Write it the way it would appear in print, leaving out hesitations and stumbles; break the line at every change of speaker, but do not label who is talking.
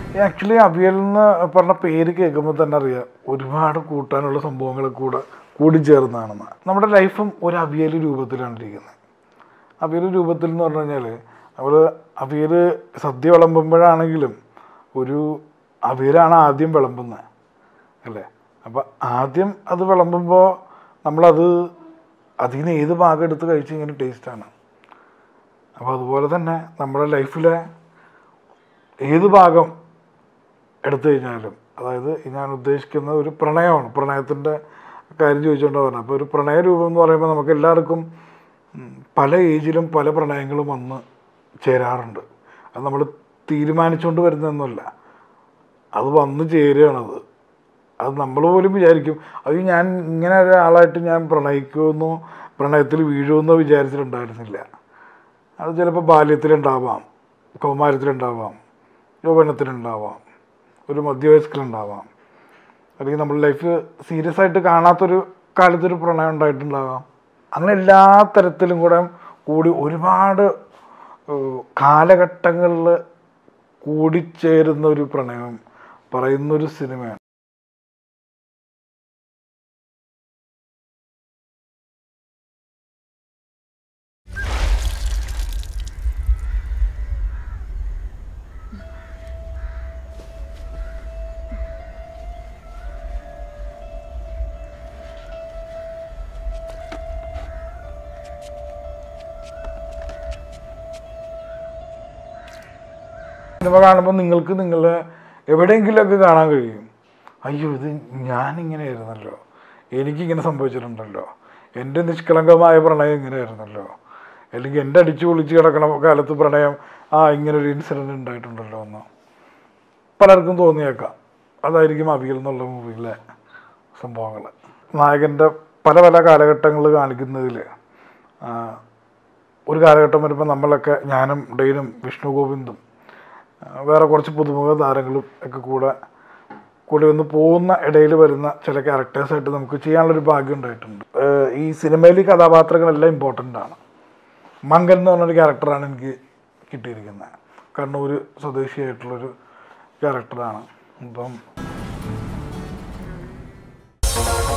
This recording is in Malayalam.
ആക്ച്വലി അവിയൽ എന്ന് പറഞ്ഞ പേര് കേൾക്കുമ്പോൾ തന്നെ അറിയാം ഒരുപാട് കൂട്ടാനുള്ള സംഭവങ്ങൾ കൂടിച്ചേർന്നതാണെന്ന്. നമ്മുടെ ലൈഫും ഒരു അവിയൽ രൂപത്തിലാണ് ഇരിക്കുന്നത്. അവിയൽ രൂപത്തിൽ എന്ന് പറഞ്ഞു കഴിഞ്ഞാൽ നമ്മൾ അവിയൽ സദ്യ വിളമ്പുമ്പോഴാണെങ്കിലും ഒരു അവിയലാണ് ആദ്യം വിളമ്പുന്നത് അല്ലേ. അപ്പോൾ ആദ്യം അത് വിളമ്പുമ്പോൾ അതിന് ഏത് ഭാഗം എടുത്ത് കഴിച്ച് ഇങ്ങനെ ടേസ്റ്റാണ്. അപ്പോൾ അതുപോലെ തന്നെ നമ്മുടെ ലൈഫിലെ ഏത് ഭാഗം എടുത്തു കഴിഞ്ഞാലും, അതായത് ഞാൻ ഉദ്ദേശിക്കുന്ന ഒരു പ്രണയമാണ്, പ്രണയത്തിൻ്റെ കാര്യം ചോദിച്ചുകൊണ്ട് പറഞ്ഞത്. അപ്പോൾ ഒരു പ്രണയ രൂപം എന്ന് പറയുമ്പോൾ നമുക്ക് എല്ലാവർക്കും പല ഏജിലും പല പ്രണയങ്ങളും വന്ന് ചേരാറുണ്ട്. അത് നമ്മൾ തീരുമാനിച്ചുകൊണ്ട് വരുന്നതൊന്നുമല്ല, അത് വന്ന് ചേരുകയാണത്. അത് നമ്മൾ പോലും വിചാരിക്കും അത് ഞാൻ ഇങ്ങനെ ഒരാളായിട്ട് ഞാൻ പ്രണയിക്കുമെന്നോ പ്രണയത്തിൽ വീഴുമെന്നോ വിചാരിച്ചിട്ടുണ്ടായിരുന്നില്ല. അത് ചിലപ്പോൾ ബാല്യത്തിലുണ്ടാവാം, കൗമാരത്തിലുണ്ടാവാം, യൗവനത്തിലുണ്ടാവാം, ഒരു മധ്യവയസ്കലുണ്ടാവാം, അല്ലെങ്കിൽ നമ്മുടെ ലൈഫ് സീരിയസ് ആയിട്ട് കാണാത്തൊരു കാലത്തൊരു പ്രണയം ഉണ്ടായിട്ടുണ്ടാവാം. അങ്ങനെ എല്ലാ തരത്തിലും കൂടി ഒരുപാട് കാലഘട്ടങ്ങളിൽ കൂടിച്ചേരുന്ന ഒരു പ്രണയം പറയുന്നൊരു സിനിമയാണ്. സിനിമ കാണുമ്പോൾ നിങ്ങൾക്ക് നിങ്ങളെ എവിടെയെങ്കിലുമൊക്കെ കാണാൻ കഴിയും. അയ്യോ, ഇത് ഞാനിങ്ങനെയായിരുന്നല്ലോ, എനിക്കിങ്ങനെ സംഭവിച്ചിട്ടുണ്ടല്ലോ, എൻ്റെ നിഷ്കളങ്കമായ പ്രണയം ഇങ്ങനെയായിരുന്നല്ലോ, അല്ലെങ്കിൽ എൻ്റെ അടിച്ചു പൊളിച്ച് കിടക്കണ കാലത്ത് പ്രണയം ഇങ്ങനൊരു ഇൻസിഡൻറ്റ് ഉണ്ടായിട്ടുണ്ടല്ലോ എന്ന് പലർക്കും തോന്നിയേക്കാം. അതായിരിക്കും അവിയൽ എന്നുള്ള മൂവിയിലെ സംഭവങ്ങൾ. നായകൻ്റെ പല പല കാലഘട്ടങ്ങൾ കാണിക്കുന്നതിൽ ഒരു കാലഘട്ടം വരുമ്പോൾ നമ്മളൊക്കെ, ഞാനും ഡെയിനും വിഷ്ണു ഗോവിന്ദും വേറെ കുറച്ച് പുതുമുഖ താരങ്ങളും ഒക്കെ കൂടി വന്ന് പോകുന്ന ഇടയിൽ വരുന്ന ചില ക്യാരക്ടേഴ്സായിട്ട് നമുക്ക് ചെയ്യാനുള്ളൊരു ഭാഗ്യം ഉണ്ടായിട്ടുണ്ട്. ഈ സിനിമയിൽ കഥാപാത്രങ്ങളെല്ലാം ഇമ്പോർട്ടൻ്റ് ആണ്. മങ്കൻ എന്ന് പറഞ്ഞൊരു ക്യാരക്ടറാണ് എനിക്ക് കിട്ടിയിരിക്കുന്നത്. കണ്ണൂർ സ്വദേശിയായിട്ടുള്ളൊരു ക്യാരക്ടറാണ്. അപ്പം